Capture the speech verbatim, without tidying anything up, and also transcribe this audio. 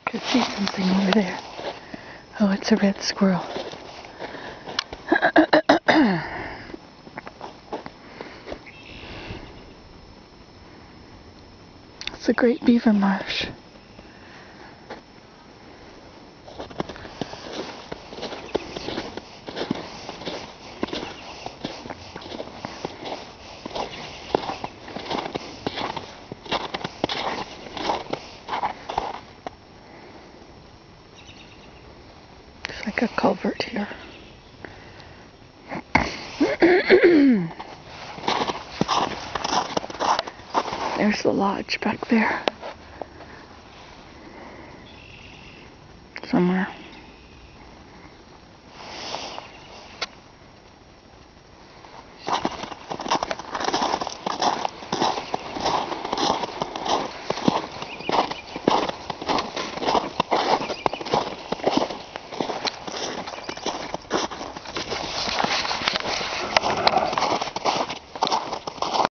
could see something over there. Oh, it's a red squirrel. It's a great beaver marsh. It's like a culvert here. There's the lodge back there. Somewhere.